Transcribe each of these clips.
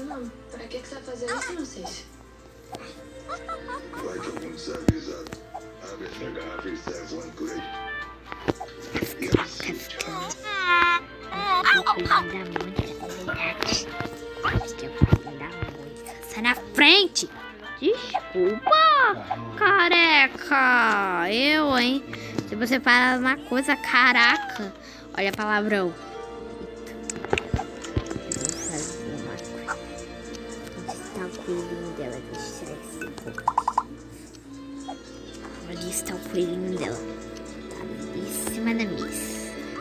não. Pra que você vai fazer isso, Francis? Vai que algum desavisado abre essa garrafa e sai voando por aí. E assim, tchau. Sai na frente! Desculpa, careca! Eu, hein? Se você falar uma coisa, caraca! Olha palavrão. Eita. Eu vou fazer uma coisa. Onde está o coelhinho dela? Deixa eu tirar esse pouco. Onde está o coelhinho dela? Tá ali em cima da mesa.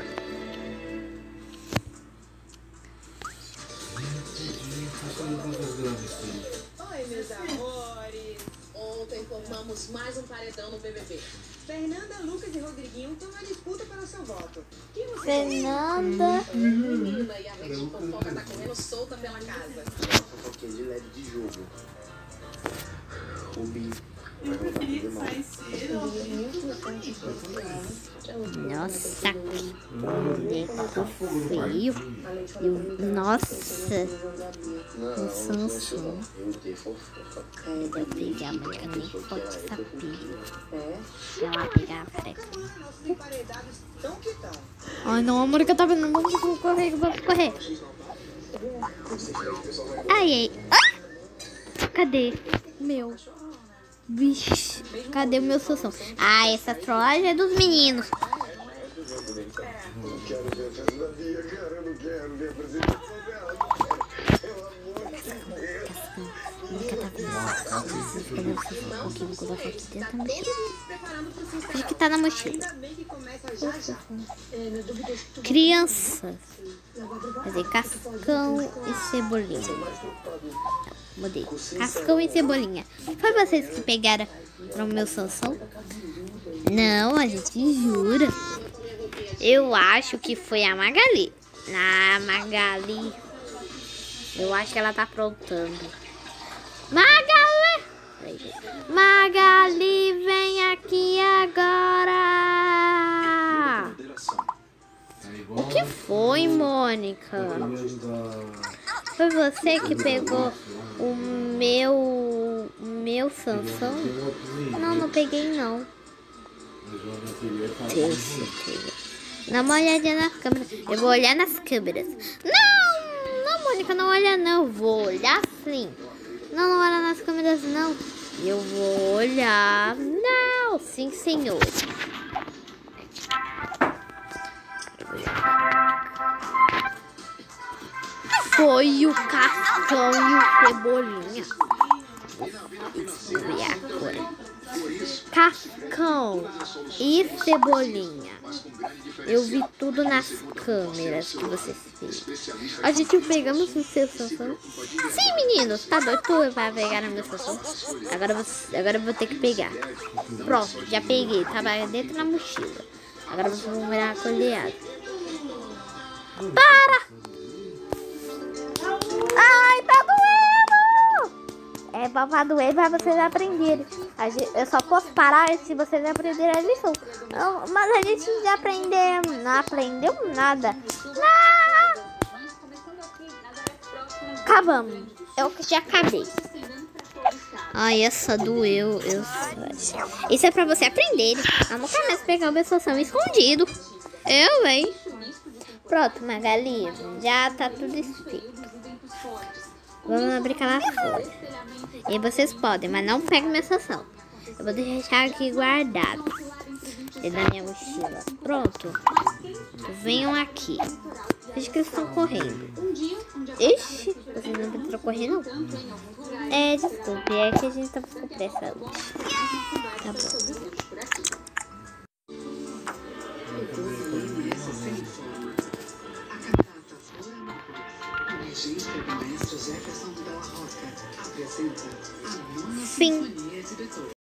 Oi, meus amores. Ontem formamos mais um paredão no BBB. Fernanda, Lucas e Rodriguinho estão na disputa pelo seu voto. Quem você Fernanda. Menina, e a rede de fofoca tá correndo solta pela casa. Uma fofoquinha de leve de jogo. O Bi vai voltar a fazer mal. Nossa, que boneco feio. Nossa. Não, O Sansão. não. Eu odeio fofoca. Eu vou pegar, mas eu nem pode saber. Ela pegar a freca. Nossos emparedados estão que estão. Ai, não, a Mônica tá vendo. Vamos correr, vamos correr. Ai, ai. Ah! Cadê? Meu. Vixe, cadê o meu Sansão? Ah, essa trollagem é dos meninos. Não quero ver a festa da Bia, cara. Eu não quero ver a apresentação dela. Pelo amor de Deus. Mônica tá vendo. Eu vou fazer um pouquinho, vou colocar aqui dentro da mochila. Finge que tá na mochila. Ainda bem que começa já já. Crianças. Fazer cascão e cebolinha. Mudei. Cascão e cebolinha. Foi vocês que pegaram o meu Sansão? Não, a gente jura. Eu acho que foi a Magali. Ah, Magali. Eu acho que ela tá aprontando. Magali! Magali, vem aqui agora! O que foi, Mônica? Foi você que pegou o meu Sansão? Não, não peguei não. Tenho certeza. Dá uma olhadinha nas câmeras. Eu vou olhar nas câmeras. Não, Mônica, não olha não. Eu vou olhar sim. Não, não olha nas câmeras não. Eu vou olhar. Não, sim, senhor. Foi o Cascão e o Cebolinha. E agora? Cascão e Cebolinha. Eu vi tudo nas câmeras que vocês viram. A gente pegamos o seu Sansão. Sim, meninos, tá doido? Tu vai pegar no meu Sansão? Agora eu vou ter que pegar. Pronto, já peguei. Tava dentro da mochila. Agora vocês vão virar a colheada. Para! Ai, tá doendo! É pra doer pra vocês aprenderem. Eu só posso parar se vocês aprenderem a lição. Não, mas a gente já aprendeu. Não aprendeu nada. Não! Acabamos. Eu já acabei. Ai, essa doeu. Isso é pra você aprender. Eu nunca mais pegar o meu Sansão escondido. Eu, hein? Pronto, Magali. Já tá tudo escrito. Vamos abrir aquela folha. E vocês podem, mas não peguem minha Sansão. Eu vou deixar aqui guardado. Dentro da minha mochila. Pronto. Venham aqui. Veja que eles estão correndo. Ixi, vocês não estão correndo? É, desculpe. É que a gente tá com pressa hoje. Tá bom. Fim.